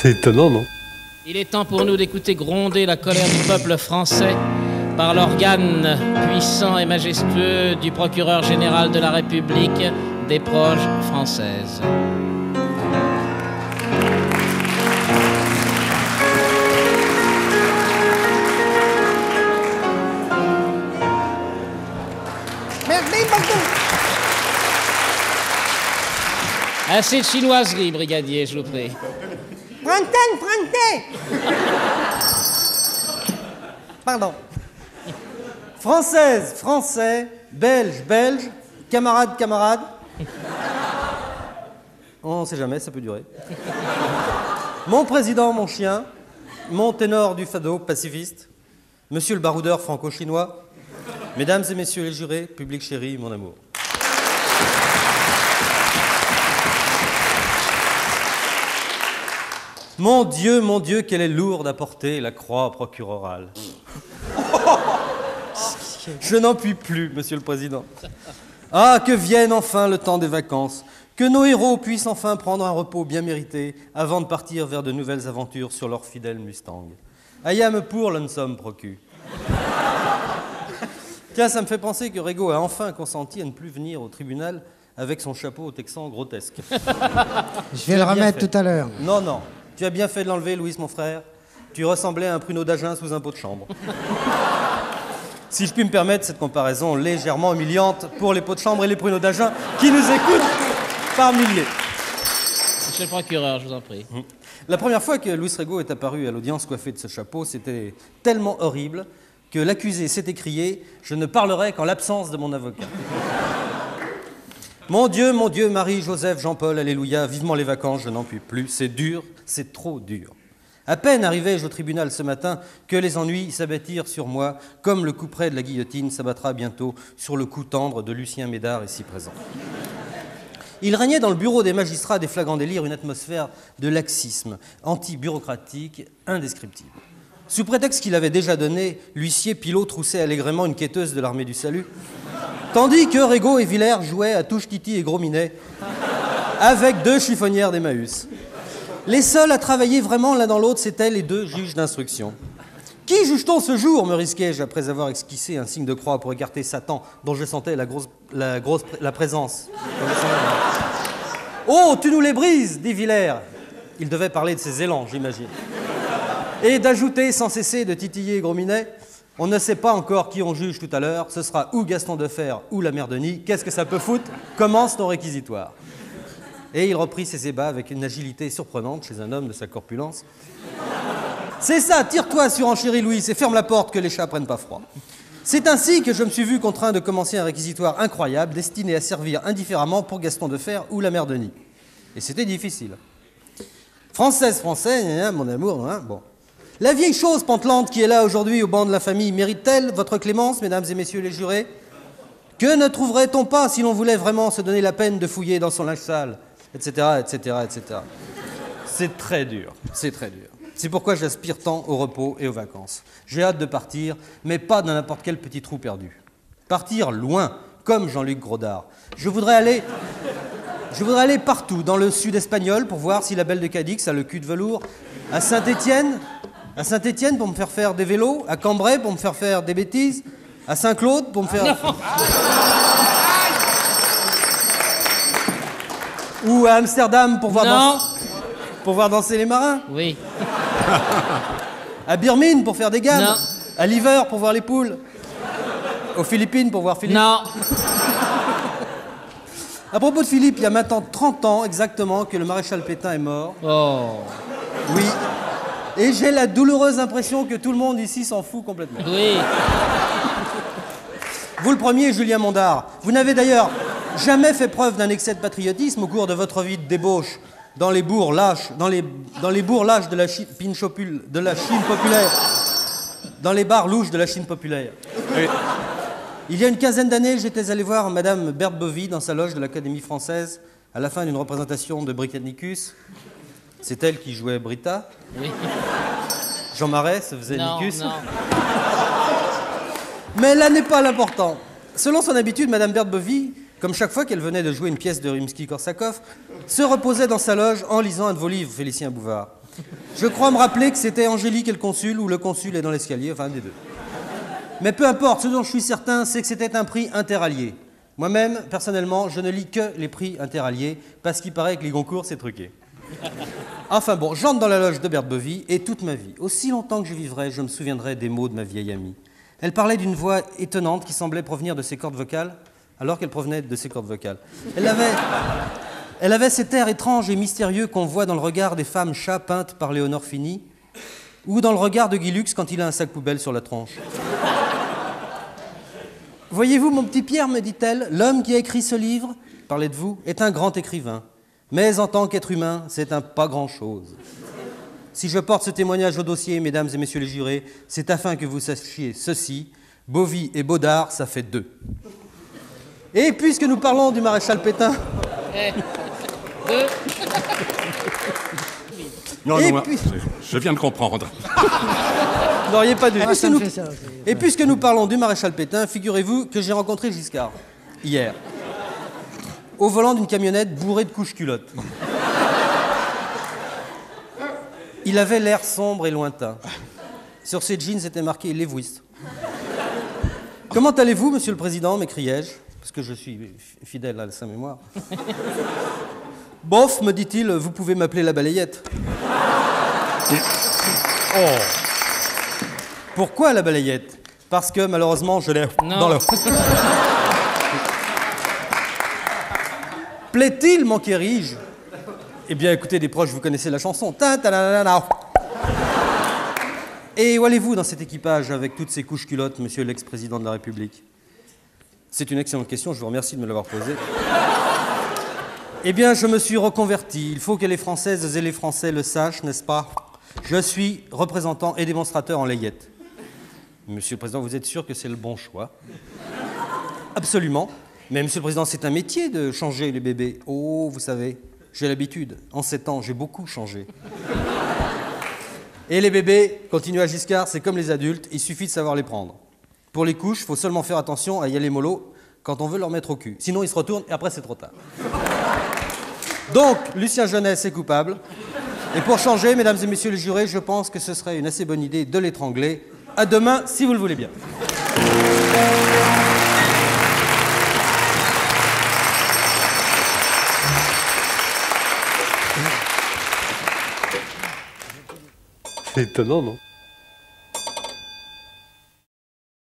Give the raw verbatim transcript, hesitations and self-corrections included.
C'est étonnant, non? Il est temps pour nous d'écouter gronder la colère du peuple français par l'organe puissant et majestueux du procureur général de la République des proches françaises. Merci beaucoup. Assez de chinoiserie, brigadier, je vous prie. Printemps, printemps. Pardon. Française, français, belge, belge, camarade, camarade. On ne sait jamais, ça peut durer. Mon président, mon chien, mon ténor du fado, pacifiste, monsieur le baroudeur franco-chinois, mesdames et messieurs les jurés, public chéri, mon amour. Mon Dieu, mon Dieu, qu'elle est lourde à porter, la croix procurorale. Je n'en puis plus, monsieur le président. Ah, que vienne enfin le temps des vacances, que nos héros puissent enfin prendre un repos bien mérité avant de partir vers de nouvelles aventures sur leur fidèle Mustang. Ayam pour l'ensom procu. Tiens, ça me fait penser que Rego a enfin consenti à ne plus venir au tribunal avec son chapeau texan grotesque. Je vais le remettre tout à l'heure. Non, non. Tu as bien fait de l'enlever, Louis, mon frère. Tu ressemblais à un pruneau d'Agen sous un pot de chambre. Si je puis me permettre cette comparaison légèrement humiliante pour les pots de chambre et les pruneaux d'Agen qui nous écoutent par milliers. Monsieur le procureur, je vous en prie. La première fois que Louis Rego est apparu à l'audience coiffé de ce chapeau, c'était tellement horrible que l'accusé s'est écrié « Je ne parlerai qu'en l'absence de mon avocat ». Mon Dieu, mon Dieu, Marie, Joseph, Jean-Paul, alléluia, vivement les vacances, je n'en puis plus. C'est dur, c'est trop dur. À peine arrivai-je au tribunal ce matin que les ennuis s'abattirent sur moi, comme le couperet de la guillotine s'abattra bientôt sur le cou tendre de Lucien Médard, ici présent. Il régnait dans le bureau des magistrats des flagrants délires une atmosphère de laxisme anti-bureaucratique indescriptible. Sous prétexte qu'il avait déjà donné, l'huissier Pilot troussait allègrement une quêteuse de l'armée du salut, tandis que Rego et Villers jouaient à touche-titi et gros minet avec deux chiffonnières d'Emmaüs. Les seuls à travailler vraiment l'un dans l'autre, c'étaient les deux juges d'instruction. Qui juge-t-on ce jour, me risquai-je après avoir esquissé un signe de croix pour écarter Satan, dont je sentais la, grosse, la, grosse, la présence. Oh, tu nous les brises, dit Villers. Il devait parler de ses élans, j'imagine. Et d'ajouter sans cesser de titiller Gros Minet, on ne sait pas encore qui on juge tout à l'heure, ce sera ou Gaston Defer ou la mère Denis. Qu'est-ce que ça peut foutre? Commence ton réquisitoire. Et il reprit ses ébats avec une agilité surprenante chez un homme de sa corpulence. C'est ça, tire-toi, surenchérit Louis, et ferme la porte que les chats prennent pas froid. C'est ainsi que je me suis vu contraint de commencer un réquisitoire incroyable destiné à servir indifféremment pour Gaston Defer ou la mère Denis. Et c'était difficile. Française, français, hein, mon amour, hein, bon. La vieille chose pantelante qui est là aujourd'hui au banc de la famille mérite-t-elle votre clémence, mesdames et messieurs les jurés? Que ne trouverait-on pas si l'on voulait vraiment se donner la peine de fouiller dans son linge sale, et cetera, et cetera, et cetera. C'est très dur, c'est très dur. C'est pourquoi j'aspire tant au repos et aux vacances. J'ai hâte de partir, mais pas dans n'importe quel petit trou perdu. Partir loin, comme Jean-Luc Grodard. Je voudrais aller... Je voudrais aller partout, dans le sud espagnol, pour voir si la belle de Cadix a le cul de velours. À Saint-Étienne, à Saint-Étienne pour me faire faire des vélos. À Cambrai pour me faire faire des bêtises. À Saint-Claude pour me faire... Ou à Amsterdam pour voir, Non. danser... pour voir danser les marins. Oui. À Birmine pour faire des gammes. Non. À Liver pour voir les poules. Aux Philippines pour voir Philippe. Non. À propos de Philippe, il y a maintenant trente ans exactement que le maréchal Pétain est mort. Oh. Oui. Et j'ai la douloureuse impression que tout le monde ici s'en fout complètement. Oui. Vous le premier, Julien Mondard. Vous n'avez d'ailleurs jamais fait preuve d'un excès de patriotisme au cours de votre vie de débauche dans les bourgs lâches, dans les, dans les bourgs lâches de la, Chi, Pinchopul, de la Chine populaire, dans les bars louches de la Chine populaire. Oui. Il y a une quinzaine d'années, j'étais allé voir Madame Berthe Bovy dans sa loge de l'Académie française à la fin d'une représentation de Britannicus. C'est elle qui jouait Brita. Oui. Jean Marais se faisait Non, Nicus. non. Mais là n'est pas l'important. Selon son habitude, Madame Berthe Bovy comme chaque fois qu'elle venait de jouer une pièce de Rimsky-Korsakov, se reposait dans sa loge en lisant un de vos livres, Félicien Bouvard. Je crois me rappeler que c'était Angélique et le consul, ou le consul est dans l'escalier, enfin un des deux. Mais peu importe, ce dont je suis certain, c'est que c'était un prix interallié. Moi-même, personnellement, je ne lis que les prix interalliés, parce qu'il paraît que les Goncourt, c'est truqué. Enfin bon, j'entre dans la loge de Berthe Bovy, et toute ma vie, aussi longtemps que je vivrai, je me souviendrai des mots de ma vieille amie. Elle parlait d'une voix étonnante qui semblait provenir de ses cordes vocales, alors qu'elle provenait de ses cordes vocales. Elle avait, elle avait cet air étrange et mystérieux qu'on voit dans le regard des femmes chats peintes par Léonore Fini, ou dans le regard de Guy Lux quand il a un sac poubelle sur la tronche. Voyez-vous, mon petit Pierre, me dit-elle, l'homme qui a écrit ce livre, parlez de vous, est un grand écrivain. Mais en tant qu'être humain, c'est un pas grand-chose. Si je porte ce témoignage au dossier, mesdames et messieurs les jurés, c'est afin que vous sachiez ceci, Bovy et Baudard, ça fait deux. Et puisque nous parlons du maréchal Pétain... Eh, deux. Non, Et non, puis- je viens de comprendre. Vous n'auriez pas dû. Ah, Puisque ça me nous- fait ça, ok. Et puisque nous parlons du maréchal Pétain, figurez-vous que j'ai rencontré Giscard, hier, au volant d'une camionnette bourrée de couches culottes. Il avait l'air sombre et lointain. Sur ses jeans était marqué « Lévouiste ». « Comment allez-vous, monsieur le président » m'écriai-je, parce que je suis f- fidèle à sa mémoire. « Bof, me dit-il, vous pouvez m'appeler la balayette. » Oh. Pourquoi la balayette? Parce que malheureusement, je l'ai Non. dans le... Plaît-il, manquerai-je? Eh bien, écoutez, des proches, vous connaissez la chanson. Ta ta la la la. Et où allez-vous dans cet équipage avec toutes ces couches culottes, monsieur l'ex-président de la République? C'est une excellente question, je vous remercie de me l'avoir posée. Eh bien, je me suis reconverti. Il faut que les Françaises et les Français le sachent, n'est-ce pas? Je suis représentant et démonstrateur en layette. Monsieur le Président, vous êtes sûr que c'est le bon choix? Absolument. Mais Monsieur le Président, c'est un métier de changer les bébés. Oh, vous savez, j'ai l'habitude. En sept ans, j'ai beaucoup changé. Et les bébés, continua Giscard, c'est comme les adultes, il suffit de savoir les prendre. Pour les couches, il faut seulement faire attention à y aller mollo quand on veut leur mettre au cul. Sinon, ils se retournent et après, c'est trop tard. Donc, Lucien Jeunesse est coupable. Et pour changer, mesdames et messieurs les jurés, je pense que ce serait une assez bonne idée de l'étrangler. À demain, si vous le voulez bien. C'est étonnant, non?